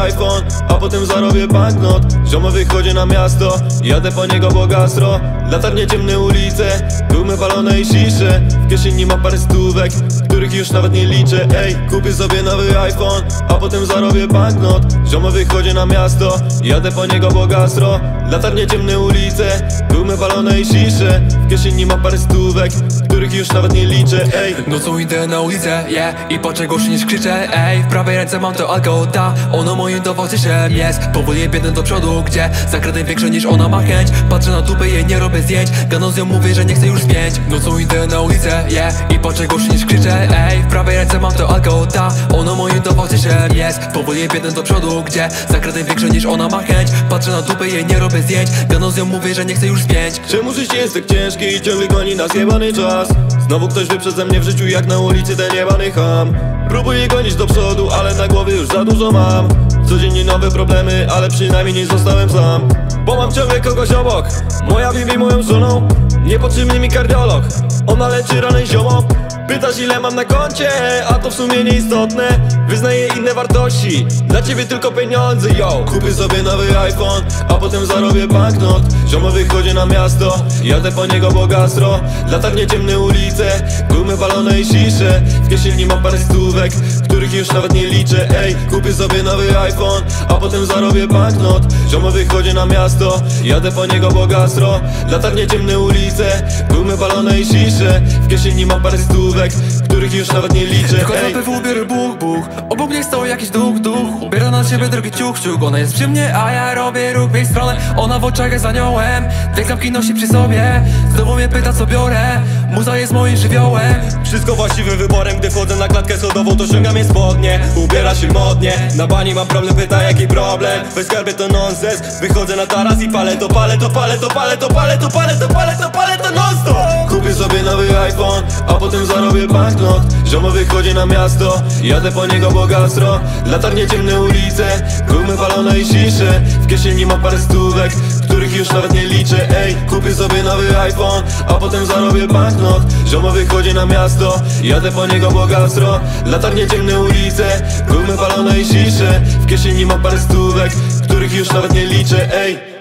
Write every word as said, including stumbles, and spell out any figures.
iPhone, a potem zarobię banknot. Ziomo wychodzi na miasto, jadę po niego bo gastro. Latarnie, ciemne ulice, gumy palone i cisze. W kieszeni ma parę stówek, których już nawet nie liczę. Ej, kupię sobie nowy iPhone, a potem zarobię banknot. Ziomo wychodzi na miasto, jadę po niego bo gastro. Latarnie, ciemne ulice, gumy palone i cisze. W kieszeni ma parę stówek, których już nawet nie liczę. Ej, nocą idę na ulicę, yeah, i patrzę głośniej niż krzyczę. Ej, w prawej ręce mam to alkohota, ono moim towarzyszem jest. Powoli biegnę do przodu, gdzie zakradnę większe niż ona ma chęć. Patrzę na dupę, jej nie robię zdjęć, gadąc z nią mówię, że nie chcę już spięć. Nocą idę na ulicę, yeah, i patrzę głośniej niż krzyczę. Ej, w prawej ręce mam to alkohota, ono moim towarzyszem jest. Powoli biegnę do przodu, gdzie zakradnę większe niż ona ma chęć. Patrzę na dupę, jej nie robię zdjęć, gadąc z nią mówię, że nie chcę już spięć. Czemu życie jest tak ciężkie i ciągle goni nas jebany czas? Znowu ktoś wie przeze mnie w życiu jak na ulicy ten jebany ham. Próbuję gonić do przodu, ale na głowie już za dużo mam. Codziennie nowe problemy, ale przynajmniej nie zostałem sam. Bo mam ciągle kogoś obok, moja bibi moją żoną. Niepotrzebny mi kardiolog, ona leczy ranę ziomo. Pytasz ile mam na koncie, a to w sumie nieistotne. Wyznaję inne wartości, dla ciebie tylko pieniądze, yo. Kupię sobie nowy iPhone, a potem zarobię banknot. Ziomo wychodzi na miasto, jadę po niego bo gastro. Latarnie, ciemne ulice, gumy palone i cisze. W kieszeni mam parę stówek, których już nawet nie liczę. Ej, kupię sobie nowy iPhone, a potem zarobię banknot. Ziomo wychodzi na miasto, jadę po niego bo gastro. Latarnie, ciemne ulice, gumy palone i cisze. W kieszeni mam parę stówek, których już nawet nie liczę. Tylko za P W biorę buch, buch, obok mnie stoi jakiś duch, duch. Ubiera na siebie drogi ciuch, ciuch. Ona jest przy mnie, a ja robię ruch w jej stronę. Ona w oczach jest aniołem, dwie klamki nosi przy sobie. Znowu mnie pyta co biorę, muza jest moim żywiołem. Wszystko właściwym wyborem, gdy wchodzę na klatkę schodową, to ściągam jej spodnie. Ubiera się modnie, na bani mam problem, pyta jaki problem. Bez skarbie to nonsens, wychodzę na taras i palę to, palę to, palę to, palę to, palę to, palę to, palę to, palę to non stop. Kupię sobie nowy iPhone, a potem zarobię banknot. Ziomo wychodzi na miasto, jadę po niego bo gastro. Latarnie, ciemne ulice, gumy palone i cisze. W kieszeni mam parę stówek, których już nawet nie liczę. Ej, kupię sobie nowy iPhone, a potem zarobię banknot. Ziomo wychodzi na miasto, jadę po niego bo gastro. Latarnie, ciemne ulice, gumy palone i cisze. W kieszeni mam parę stówek, których już nawet nie liczę. Ej.